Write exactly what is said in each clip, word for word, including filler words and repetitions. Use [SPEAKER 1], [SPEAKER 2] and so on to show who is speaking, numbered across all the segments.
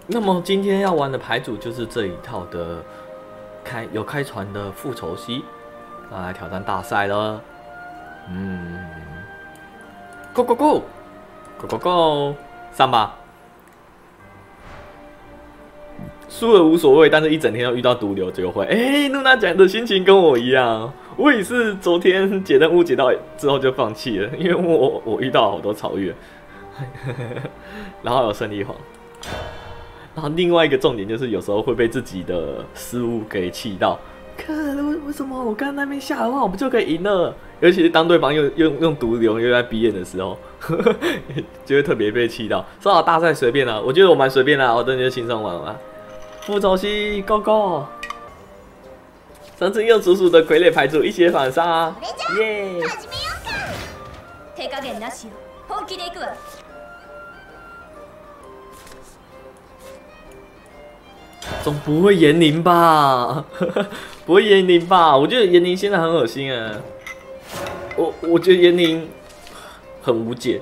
[SPEAKER 1] 那么今天要玩的牌组就是这一套的开有开船的复仇系，那来挑战大赛了。嗯 ，Go Go Go Go Go Go， 上吧！输了无所谓，但是一整天都遇到毒瘤就会。哎，露娜讲的心情跟我一样，我也是昨天解任务解到之后就放弃了，因为我我遇到好多草月，然后有胜利皇。然后另外一个重点就是有时候会被自己的失误给气到，看为为什么我刚刚那边下的话，我们就可以赢了。尤其是当对方用用用毒瘤又在逼眼的时候，呵呵就会特别被气到。说好大赛随便啦，我觉得我蛮随便啦，我真的就轻松玩玩。复仇系 Go Go！ 上次用鼠鼠的傀儡牌组一血反杀，耶！
[SPEAKER 2] 手加減なしよ。本気で行くわ。
[SPEAKER 1] 总不会严宁吧？不会严宁吧？我觉得严宁现在很恶心啊！我我觉得严宁很无解。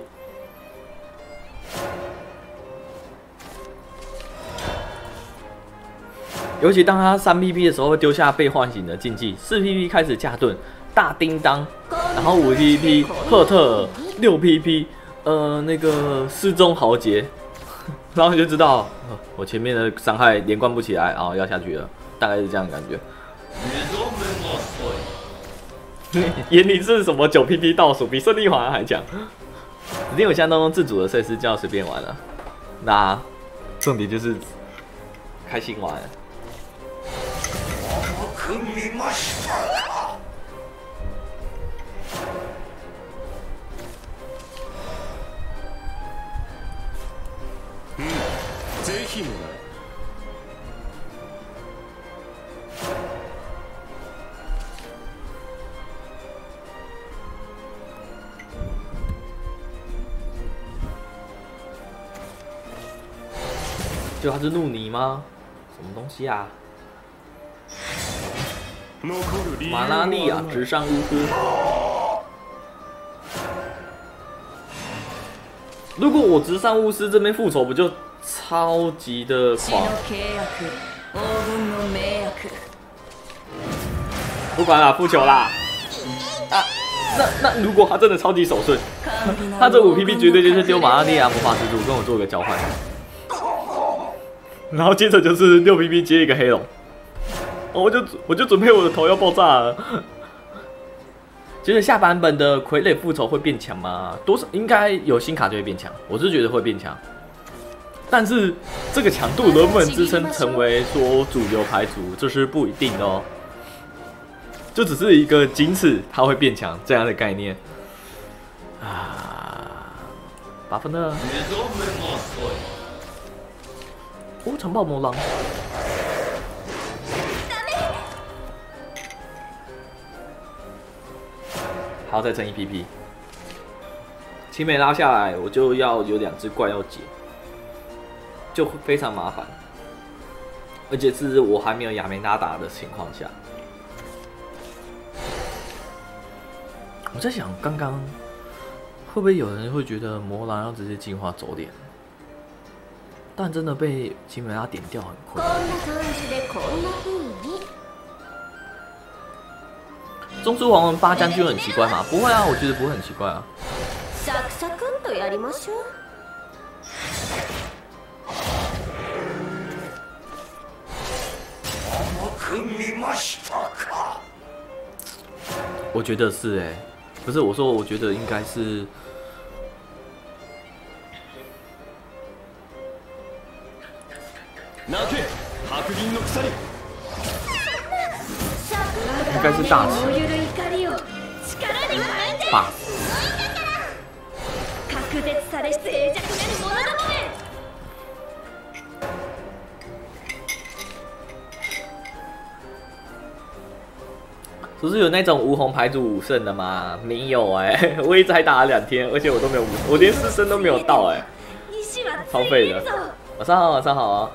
[SPEAKER 1] 尤其当他三 P P 的时候，会丢下被唤醒的禁忌。四 P P 开始架盾，大叮当，然后五 P P 赫特尔，六 P P 呃那个失踪豪杰。然后你就知道，我前面的伤害连贯不起来，然后要下去了，大概是这样的感觉。眼里是什么九 P P 倒数，比胜利皇还强。只因我现在都用自主的赛事，就要随便玩了。那重点就是开心玩。
[SPEAKER 3] ぜひもらう。
[SPEAKER 1] 就他是怒尼吗？什么东西啊？马拉利亚直上巫师。如果我直上巫师这边复仇，不就超级的狂？不管了，复仇啦！啊，那那如果他真的超级手顺，他这五 P P 绝对就是丢马拉利亚魔法之柱跟我做个交换，然后接着就是六 P P 接一个黑龙，我就我就准备我的头要爆炸了。觉得下版本的傀儡复仇会变强吗？多少应该有新卡就会变强，我是觉得会变强。但是这个强度能不能支撑成为说主流牌组，这是不一定的哦。就只是一个仅此它会变强这样的概念啊。八分呢？哦，长豹魔狼。还要再撑一 P P， 青梅拉下来，我就要有两只怪要解，就非常麻烦，而且是我还没有亚梅拉达的情况下。我在想，刚刚会不会有人会觉得魔狼要直接进化走脸？但真的被青梅拉点掉很困难。中书王文八将军很奇怪吗？不会啊，我觉得不会很奇怪啊。我觉得是哎、欸，不是我说，我觉得应该是。应该是大旗霸。不是有那种无红牌组五胜的吗？没有哎、欸，我一直还打了两天，而且我都没有五，我连四胜都没有到哎、欸，超废的。晚上好，晚上好啊。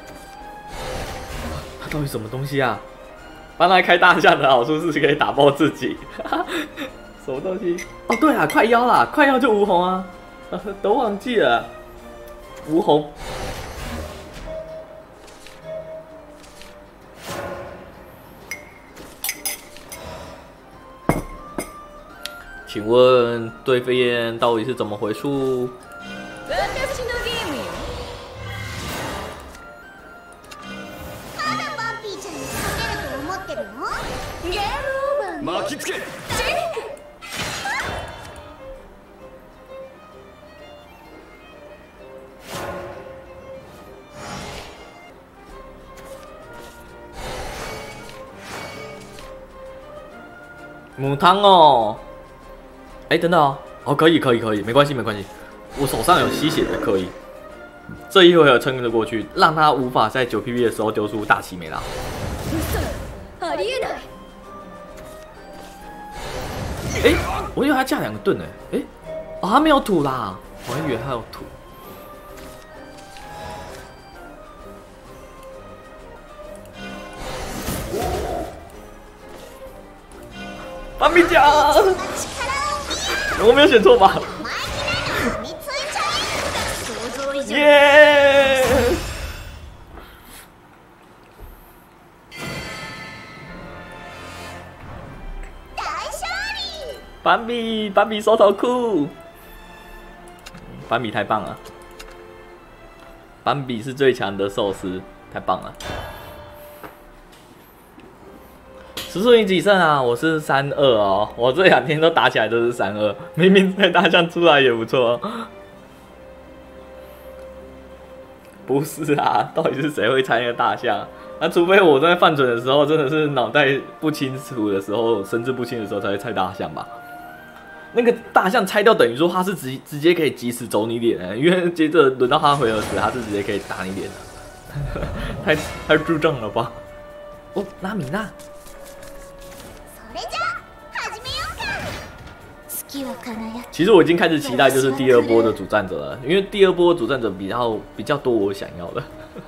[SPEAKER 1] 他到底什么东西啊？帮他开大象的好处是可以打爆自己，什么东西？哦，对啊，快腰啦，快腰就无红啊，都忘记了，无红。 请问对飞燕到底是怎么回数？
[SPEAKER 2] 私のゲームよ。まだバンピーちゃんに勝てると思ってるの？ゲームオーバー。
[SPEAKER 3] 巻きつけ。
[SPEAKER 1] 母汤哦，哎，等等哦，哦，可以，可以，可以，没关系，没关系，我手上有吸血的，可以。这一回合撑得过去，让他无法在九 P P 的时候丢出大奇美拉。
[SPEAKER 2] ありえない。
[SPEAKER 1] 哎，我以为他架两个盾呢，哎，哦，他没有土啦，我还以为他有土。芭比酱，我没有选错吧？耶！斑比，斑比手头酷，斑比太棒了，斑比是最强的寿司，太棒了。时速你几胜啊？我是三二哦，我这两天都打起来都是三二，明明带大象出来也不错。不是啊，到底是谁会猜那个大象？那除非我在犯准的时候，真的是脑袋不清楚的时候，神志不清的时候才会猜大象吧？那个大象猜掉，等于说他是直直接可以及时走你脸的，因为接着轮到他回合时，他是直接可以打你脸的，太太智障了吧？哦，拉米娜。其实我已经开始期待就是第二波的主战者了，因为第二波主战者比较比较多我想要的。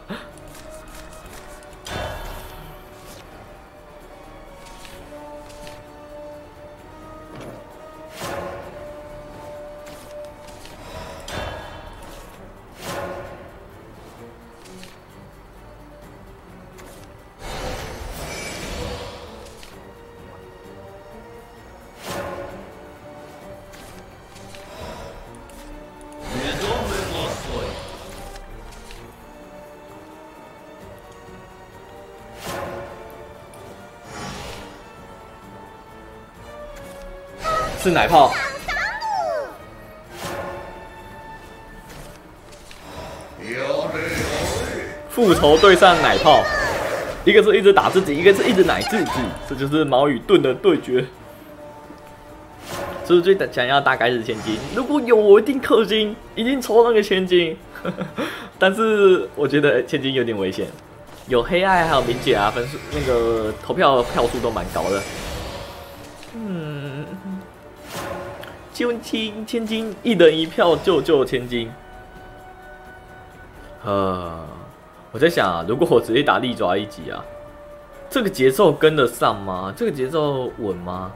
[SPEAKER 1] 是奶泡，复仇对上奶泡，一个是一直打自己，一个是一直奶自己，这就是矛与盾的对决。是不是最想要大概是千金？如果有，我一定氪金，一定抽那个千金。但是我觉得千金有点危险，有黑暗还有明姐啊，分数那个投票票数都蛮高的。嗯。千金，千金，一人一票，救救千金。呃，我在想啊，如果我直接打利爪一级啊，这个节奏跟得上吗？这个节奏稳吗？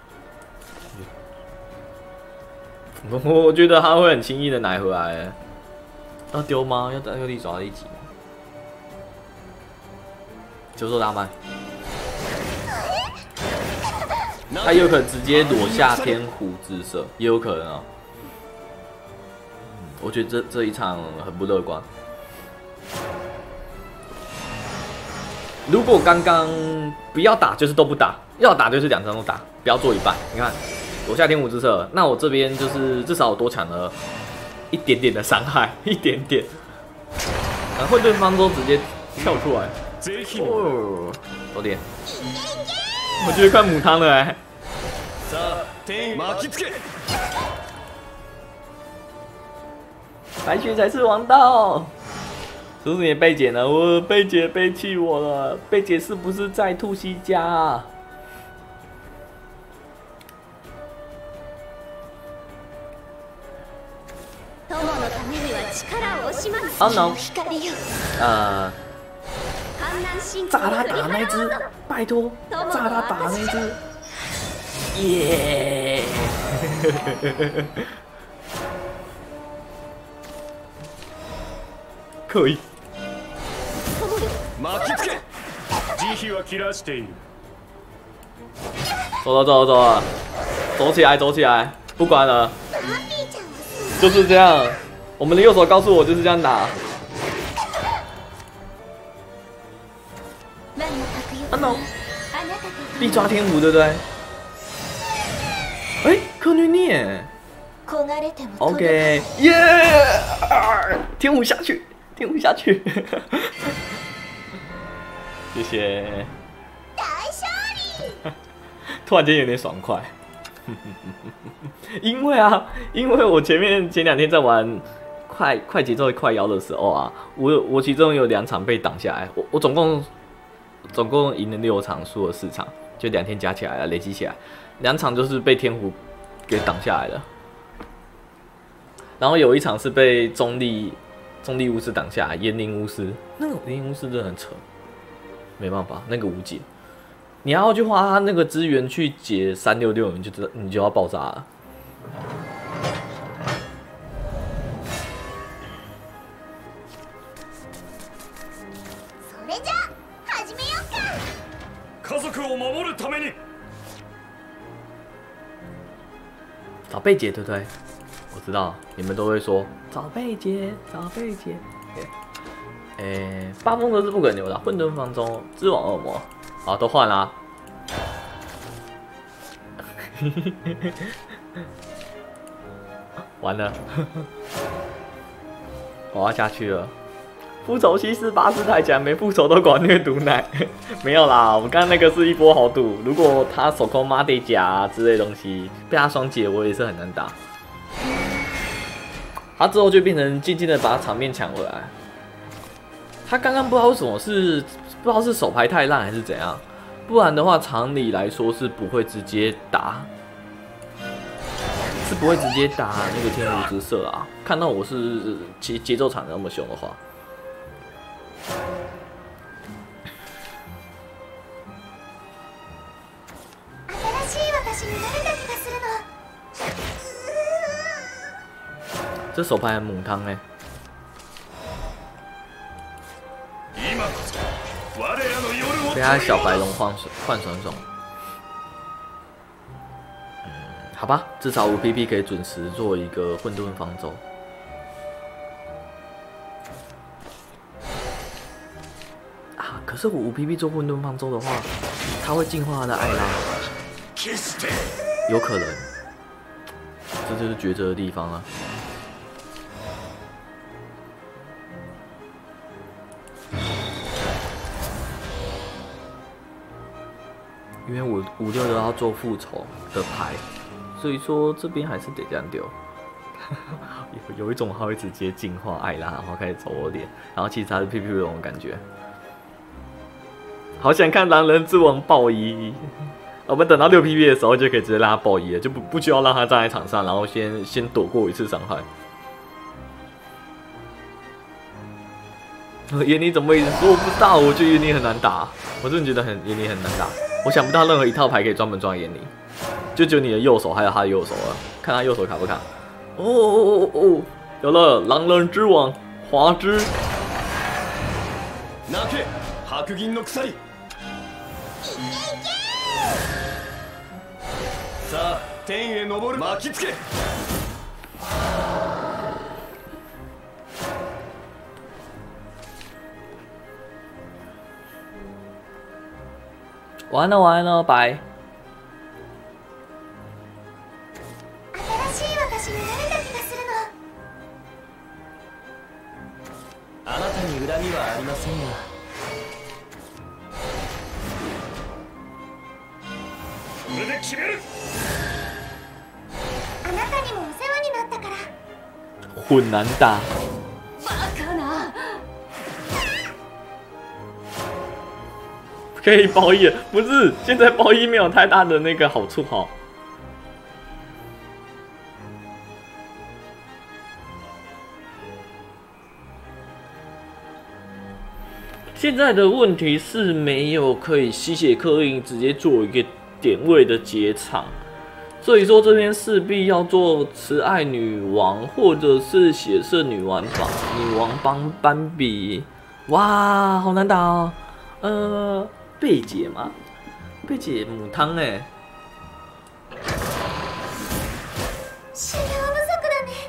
[SPEAKER 1] 我觉得他会很轻易的拿回来。要丢吗？要打那个利爪一级吗？九州大麦。他有可能直接裸下天胡之色，也有可能啊、哦。我觉得这这一场很不乐观。如果刚刚不要打，就是都不打；要打就是两张都打，不要做一半。你看裸下天胡之色，那我这边就是至少我多抢了一点点的伤害，一点点。然后对方都直接跳出来，哦，多点。我觉得快母汤了哎、欸。白雪才是王道。叔叔也贝姐呢？我贝姐背弃我了。贝姐是不是在兔西家、啊？哦 no！ 呃，炸他打那只，拜托，炸他打那只。耶！可以。走了走了走了。 走起来，走起来，不管了，
[SPEAKER 2] バービーちゃんはす
[SPEAKER 1] 就是这样。我们的右手告诉我就是这样打。
[SPEAKER 2] ごい。我の迫力
[SPEAKER 1] あの
[SPEAKER 2] はあなたと
[SPEAKER 1] 必抓天胡，对不对？哎，柯女涅
[SPEAKER 2] 焦がれても
[SPEAKER 1] ，OK，耶！天胡下去，天胡下去，谢谢。
[SPEAKER 2] 大勝利。
[SPEAKER 1] 突然间有点爽快，因为啊，因为我前面前两天在玩快快节奏快摇的时候啊，我我其中有两场被挡下来，我我总共总共赢了六场，输了四场，就两天加起来啊，累积起来，两场就是被天胡给挡下来了，然后有一场是被中立中立巫师挡下来，炎灵巫师，那个炎灵巫师真的很扯，没办法，那个无解。你要去花他那个资源去解三六六，你就知道你就要爆炸了。
[SPEAKER 2] それじゃ始めようか。
[SPEAKER 3] 家族を守るために。
[SPEAKER 1] 找贝姐对不对？我知道你们都会说找贝姐，找贝姐。诶，八风格是不可能留的，混沌方舟、之王恶魔。好，都换啦。完了，我要下去了。复仇西施八字太强，没复仇都管虐毒奶。没有啦，我刚刚那个是一波豪赌。如果他手控马得甲啊之类的东西被他双解，我也是很难打。他之后就变成渐渐的把场面抢回来。他刚刚不知道为什么是不知道是手牌太烂还是怎样，不然的话常理来说是不会直接打，是不会直接打那个天胡之射啊。看到我是节节奏场那么凶的话，
[SPEAKER 2] 新しい私になれた気がするの。
[SPEAKER 1] 这手牌很母汤哎、欸。被他小白龙换换爽爽，嗯，好吧，至少五 P P 可以准时做一个混沌方舟。啊，可是我五 P P 做混沌方舟的话，他会净化他的艾拉，有可能，这就是抉择的地方啊。因为我五六都要做复仇的牌，所以说这边还是得这样丢。有有一种他会直接净化艾拉，然后开始走我脸，然后其实他是 P P 龙的感觉。好想看狼人之王爆一，我们等到六 P P 的时候就可以直接让他爆一了，就不不需要让他站在场上，然后先先躲过一次伤害。眼里怎么一直说我不知道？我觉得眼里很难打，我真的觉得很眼里很难打。我想不到任何一套牌可以专门抓眼里，就只有你的右手还有他的右手了，看他右手卡不卡。哦哦哦哦，有了狼人之王华之。
[SPEAKER 3] 泣け白銀の鎖。さあ天へ昇る巻きつけ。
[SPEAKER 1] 完了完了，拜。
[SPEAKER 2] 新しい私になれた気がするの。
[SPEAKER 3] あなたに恨みはありませんが。これで決める。
[SPEAKER 2] あなたにもお世話になったから。
[SPEAKER 1] 很难打。
[SPEAKER 2] バカな。
[SPEAKER 1] 可以包一，不是现在包一没有太大的那个好处哈。现在的问题是没有可以吸血刻印直接做一个点位的结场，所以说这边势必要做慈爱女王或者是血色女王帮女王帮斑比。哇，好难打哦，呃。贝姐吗？贝姐母汤哎，
[SPEAKER 2] 修行不足だね。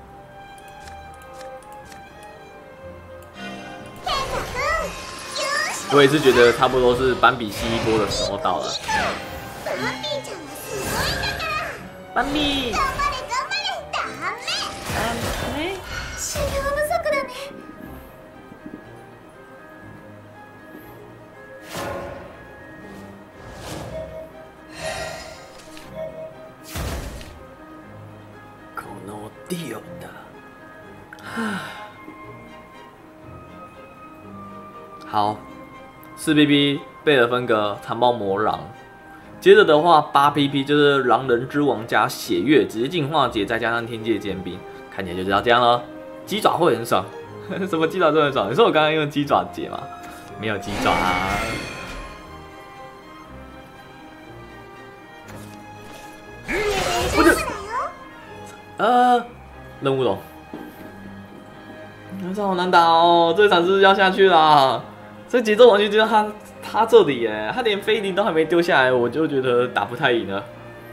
[SPEAKER 2] 天才君、よし。
[SPEAKER 1] 我也是觉得差不多是斑比吸一波的时候到了。
[SPEAKER 2] バンビーちゃんはすごいんだから。
[SPEAKER 1] 斑比。
[SPEAKER 2] 頑張れ頑張れ。ダメ。修行不足だね。
[SPEAKER 1] このディオだ。好，四 P P 贝尔芬格残暴魔狼，接着的话八 P P 就是狼人之王加血月直接进化解，再加上天界剑兵，看起来就知道这样了。鸡爪会很爽，什么鸡爪都很爽。你说我刚刚用鸡爪解吗？没有鸡爪啊。我就呃任务龙，这好难打哦，这场是不是要下去啦？这节奏完全就是他他这里耶，他连菲林都还没丢下来，我就觉得打不太赢了。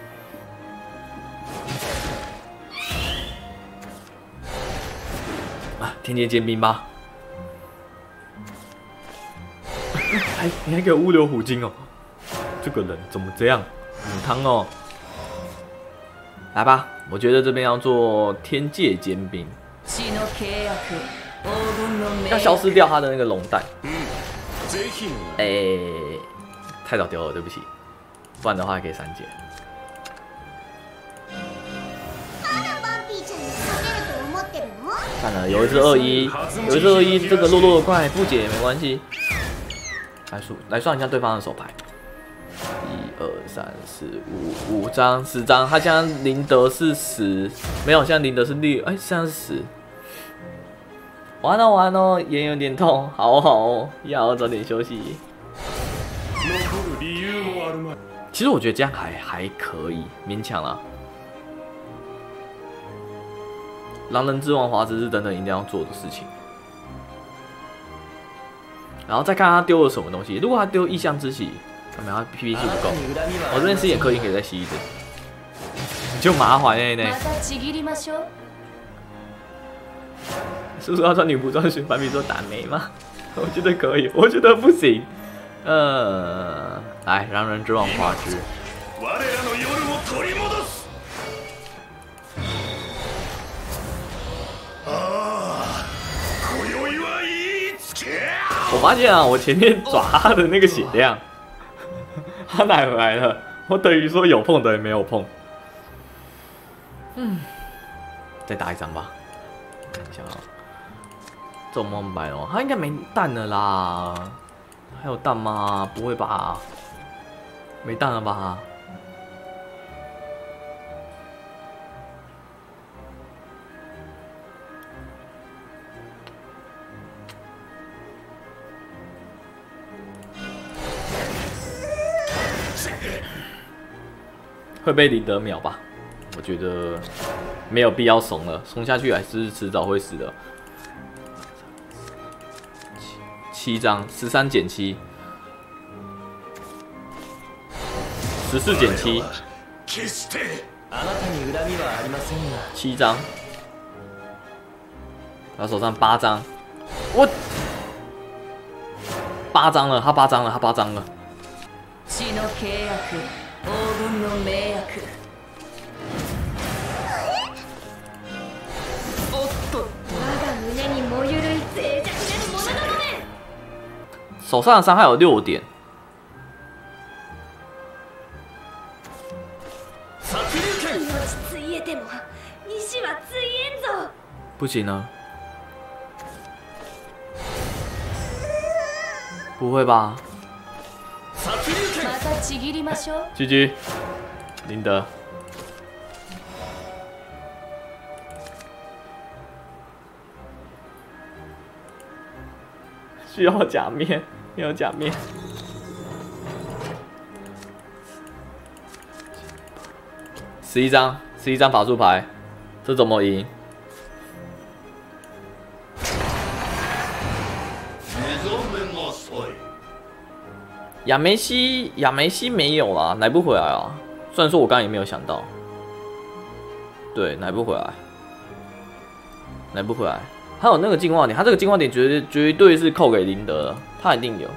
[SPEAKER 1] 啊，天界剑兵吧！还你还给我物流虎鲸哦，这个人怎么这样？母汤哦！来吧，我觉得这边要做天界尖兵，要消失掉他的那个龙蛋。哎、欸，太早丢了，对不起，不然的话还可以删减。算了，有一只二一，有一只二一，这个弱弱的怪不解也没关系。来数来算一下对方的手牌。一二三四五五张十张，他现在林德是十，没有，现在林德是六，哎、欸，现在是十。完了完了，眼有点痛，好好哦，要早点休息。其实我觉得这样还还可以，勉强啦。狼人之王华之是等等一定要做的事情。然后再看他丢了什么东西，如果他丢异象之喜。没有，他 P P 数不够。我这边吃点氪金可以再吸一点，就麻烦哎呢。是不是要穿女仆装选反比说打没吗？我觉得可以，我觉得不行。呃，来，狼人之王花枝。我发现啊，我前面抓他的那个血量。他奶回来了，我等于说有碰的也没有碰。嗯，再打一张吧，看一下啊。这么白哦，他应该没蛋了啦。还有蛋吗？不会吧？没蛋了吧？会被林德秒吧？我觉得没有必要怂了，怂下去还是迟早会死的。七张，十三减七，十四减七，七张，他手上八张，我八张了，他八张了，他八张了。手上的伤害有六点。不行呢？不会吧 ？G G， 林德。需要假面，没有假面。十一张，十一张法术牌，这怎么赢？亚梅西，亚梅西没有啦，来不回来啊。虽然说我刚刚也没有想到。 对，奶不回来，奶不回来。还有那个进化点，他这个进化点绝对绝对是扣给林德的，他一定有。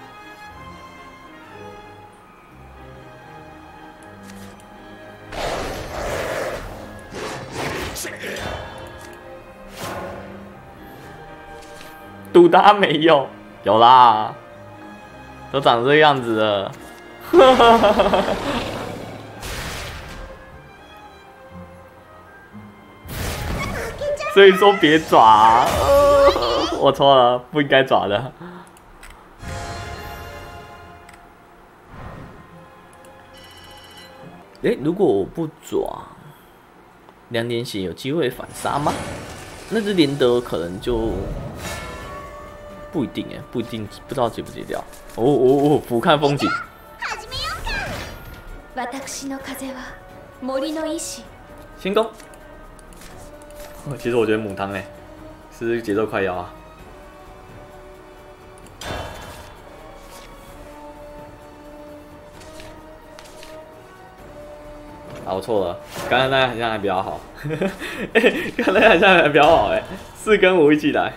[SPEAKER 1] 赌他没有，有啦，都长这个样子了。所以说别抓、啊呃，我错了，不应该抓的。哎、欸，如果我不抓，两点血有机会反杀吗？那只连德可能就不一定哎，不一定，不知道解不解掉。哦哦哦，俯瞰风景。先攻。其实我觉得母汤哎，是节奏快摇啊。啊，我错了，刚才那个好像还比较好。哎、欸，刚才好像还比较好哎，四跟五一起来。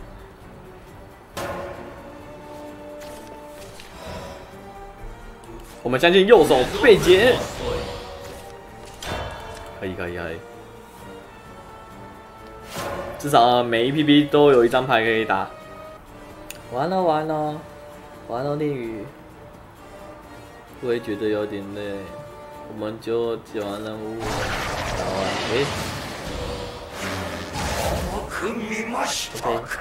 [SPEAKER 1] 我们相信右手背截，可以可以可以。至少每一 P P 都有一张牌可以打。完了完了完了，恋与，我会觉得有点累。我们就解完任务，打完，诶、欸。OK。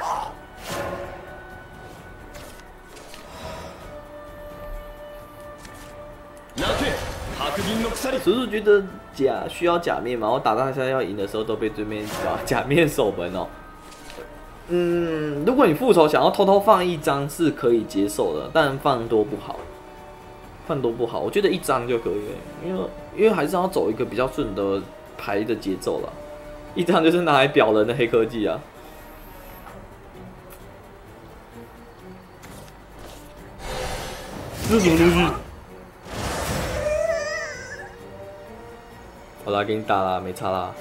[SPEAKER 1] 叔叔觉得假需要假面嘛？我打大家要赢的时候都被对面假面守门哦。嗯，如果你复仇想要偷偷放一张是可以接受的，但放多不好，放多不好。我觉得一张就可以了，因为因为还是要走一个比较顺的牌的节奏啦。一张就是拿来表人的黑科技啊。这是什么东西？好啦，给你打啦，没差啦。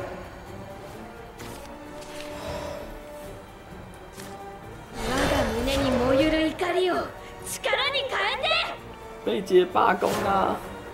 [SPEAKER 1] 被解罢工啦！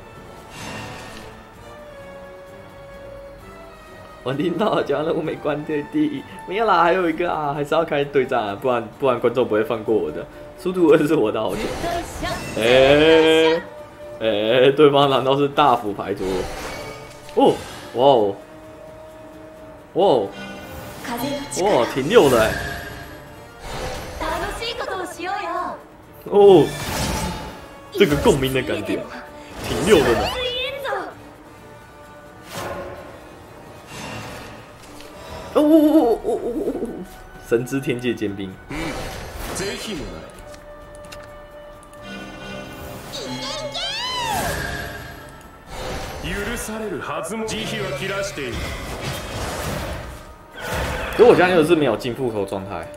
[SPEAKER 1] 我听到了，讲任务没关对地，没有啦，还有一个啊，还是要开对战啊，不然不然观众不会放过我的。速度二是我的好球。哎哎、欸欸，对方难道是大斧牌桌？哦，哇哦，哇哦，哇，挺溜的哎！哦，这个共鸣的感觉，挺溜的呢。哦哦哦哦哦哦！神之天界尖兵。嗯，可我现在又是没有进复仇状态。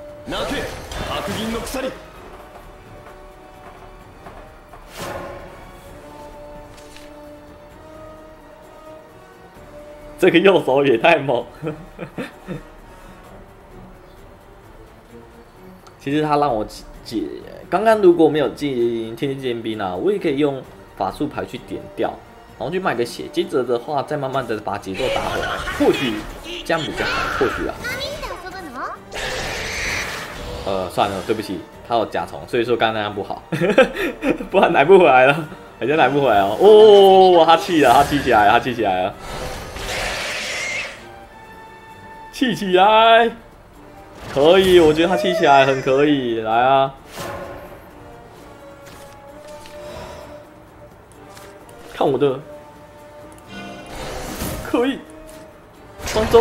[SPEAKER 1] 这个右手也太猛。其实他让我解，刚刚如果没有进天界尖兵啊，我也可以用法术牌去点掉。然后去卖个血，接着的话再慢慢的把节奏打回来，或许这样比较好，或许啊。呃，算了，对不起，他有甲虫，所以说刚刚那样不好，不然来不回来了，好像来不回来哦。哦，他气了，他气起来了，他气起来了，气起来，可以，我觉得他气起来很可以，来啊。看我的，可以，双周。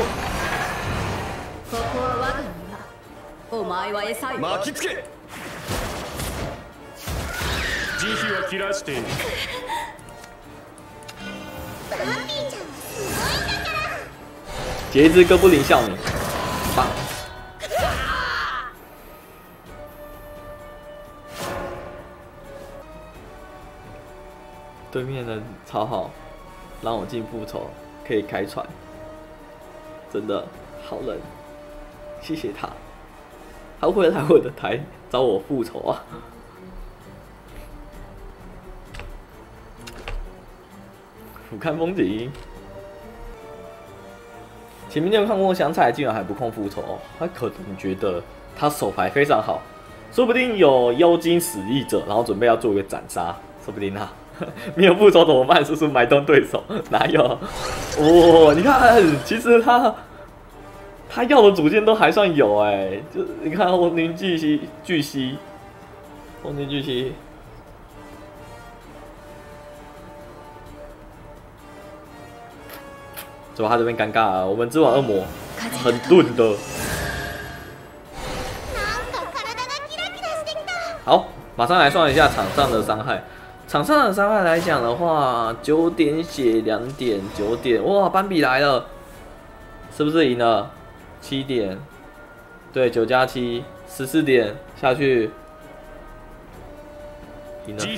[SPEAKER 1] 巻きつけ。慈悲は切らして。截肢哥布林少女，棒。对面的超好，让我进复仇，可以开船。 真的好人，谢谢他，他会来我的台找我复仇啊！俯瞰风景。前面你有看过香菜竟然还不控复仇、哦，他可能觉得他手牌非常好，说不定有妖精使役者，然后准备要做一个斩杀，说不定啊，没有复仇怎么办？是不是埋动对手？哪有？哦，你看，其实他他要的主线都还算有哎，就你看红灵巨蜥巨蜥，红灵巨蜥。主要他这边尴尬了，我们之王恶魔很钝的。好，马上来算一下场上的伤害。场上的伤害来讲的话，九点血，两点，九点，哇，斑比来了，是不是赢了？七点，对，九加七，十四点下去，赢了。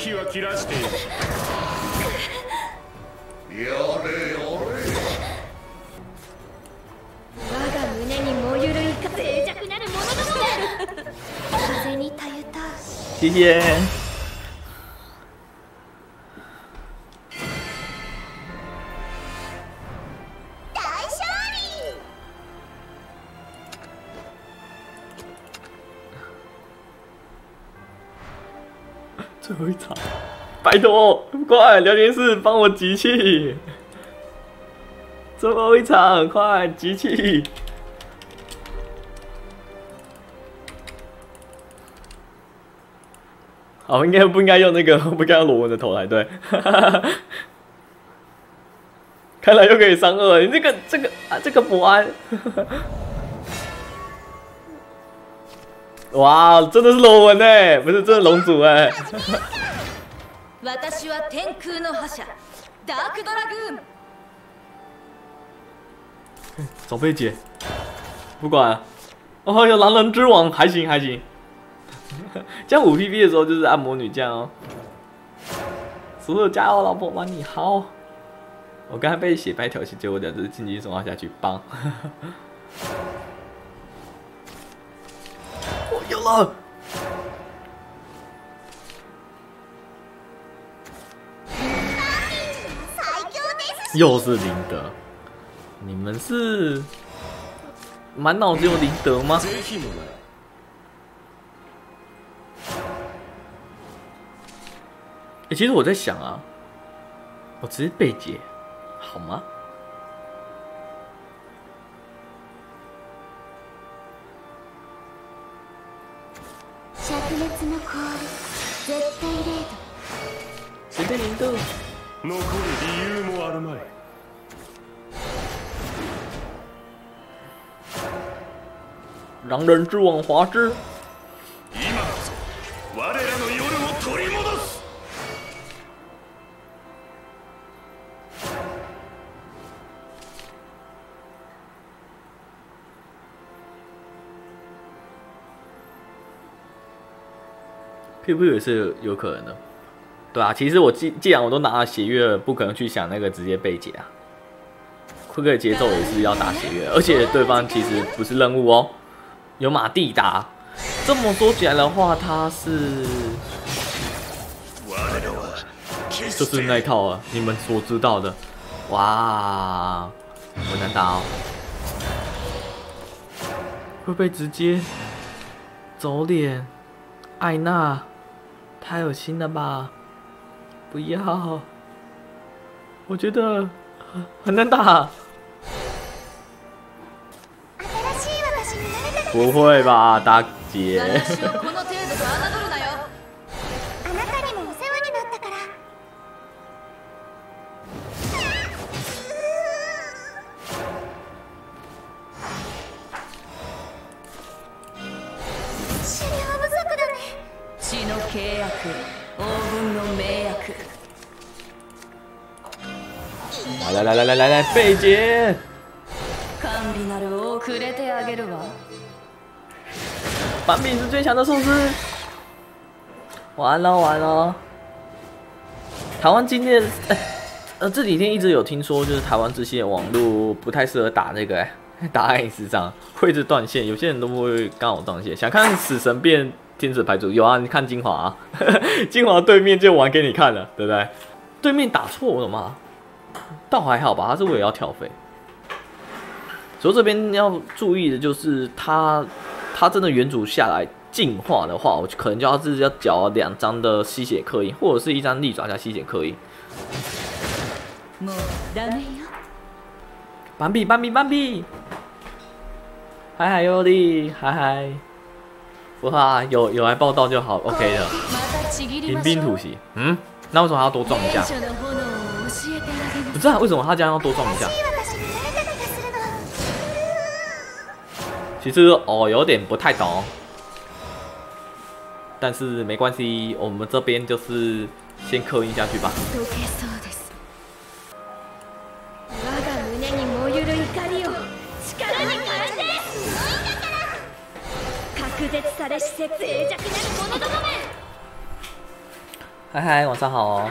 [SPEAKER 1] 谢谢。
[SPEAKER 2] 大勝利！
[SPEAKER 1] 最后一场，拜托，快，聊天室帮我集气。最后一场，快集气！好，应该不应该用那个？不应该用罗文的头才对。看来又可以三二，你这个这个啊，这个博安，哇，真的是罗文哎，不是真的龙族哎。
[SPEAKER 4] 私は天空の覇者ダークドラグーン。
[SPEAKER 1] 找贝姐，不管。哦，有狼人之王，还行还行。这样五 P P 的时候就是按摩女将哦。所有加油，老婆，玩你好。我刚才被血白挑衅，结果两只轻轻送他下去，棒。我有了。又是林德，你们是满脑子有林德吗？欸，其实我在想啊，我直接贝姐好吗？
[SPEAKER 2] 灼熱の氷、絶対0度。
[SPEAKER 1] 随便零度。
[SPEAKER 3] 残る理由もあるまい。
[SPEAKER 1] 狼人之王华之。
[SPEAKER 3] 今こそ我らの夜を取り戻す。
[SPEAKER 1] P V 也是有可能的，对啊。其实我既既然我都拿了血月，不可能去想那个直接被解啊。这个节奏也是要打血月，而且对方其实不是任务哦，有马蒂达。这么说起来的话，他是就是那一套啊，你们所知道的。哇，很难打哦，会不会直接走脸？艾娜，太恶心了吧！不要，我觉得很难打。不会吧，大姐？
[SPEAKER 2] あなたにもお世話になったから。資料不足だね。
[SPEAKER 4] 血の契約、黄金の盟約。
[SPEAKER 1] 来来来来来来，贝姐。
[SPEAKER 4] 甘美なるをくれてあげるわ。
[SPEAKER 1] 斑比是最强的寿司。完了完了。台湾今天，哎，呃，这几天一直有听说，就是台湾这些网络不太适合打那个，哎， 答案也是这样，会是断线，有些人都不会刚好断线。想看死神变天使牌组有啊？你看精华啊，精华对面就玩给你看了，对不对？对面打错了吗？倒还好吧，他是为了要跳飞。所以这边要注意的就是他，他真的原主下来进化的话，我可能就要是要缴两张的吸血刻印，或者是一张利爪加吸血刻印。斑比，斑比，斑比，嗨嗨尤利，嗨嗨，哇，有有来报道就好 ，OK 的。迎宾突袭，嗯，那为什么他要多撞一下？不知道为什么他这样要多撞一下。其实哦，有点不太懂，但是没关系，我们这边就是先刻印下去吧。嗨嗨，晚上好哦。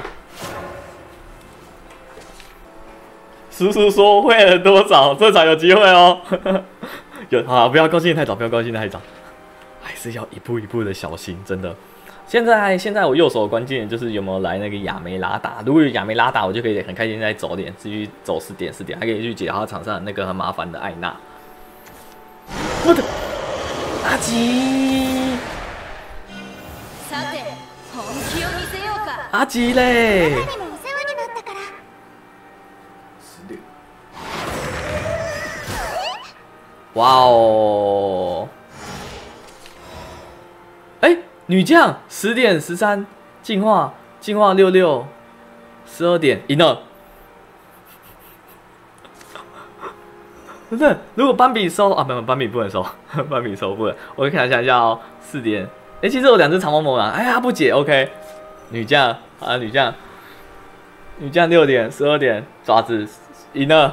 [SPEAKER 1] 叔叔说会了多少，这场有机会哦。有啊，不要高兴太早，不要高兴太早，还是要一步一步的小心，真的。现在现在我右手的关键就是有没有来那个亚梅拉达，如果有亚梅拉达，我就可以很开心再走点，继续走四点四点，还可以去解他场上那个很麻烦的艾娜。我的阿吉，阿吉嘞！哇哦！哎、欸，女将十点十三进化，进化六六，十二点赢了。不是，如果斑比收啊，没有斑比不能收，斑比收不能。我看一下一下哦，四点。哎、欸，其实有两只长毛魔狼，哎呀不解 ，OK。女将啊，女将，女将六点，十二点，爪子赢了。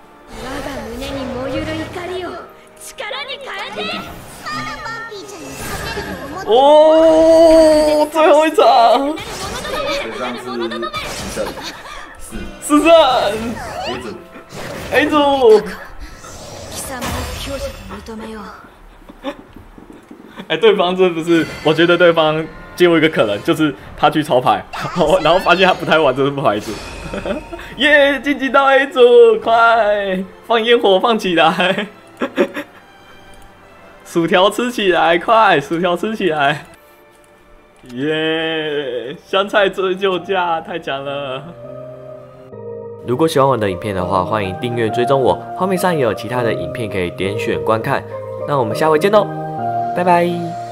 [SPEAKER 1] 哦，最后一场，
[SPEAKER 5] 这张是四胜，四
[SPEAKER 1] 四胜
[SPEAKER 5] A 组
[SPEAKER 1] ，A 组。哎，对方这不是？我觉得对方只有一个可能，就是他去抄牌，然后发现他不太玩这副牌组。耶，晋级到 A 组，快放烟火放起来！薯条吃起来，快！薯条吃起来！耶！香菜追救价太强了！如果喜欢我的影片的话，欢迎订阅追踪我，画面上也有其他的影片可以点选观看。那我们下回见喽，拜拜！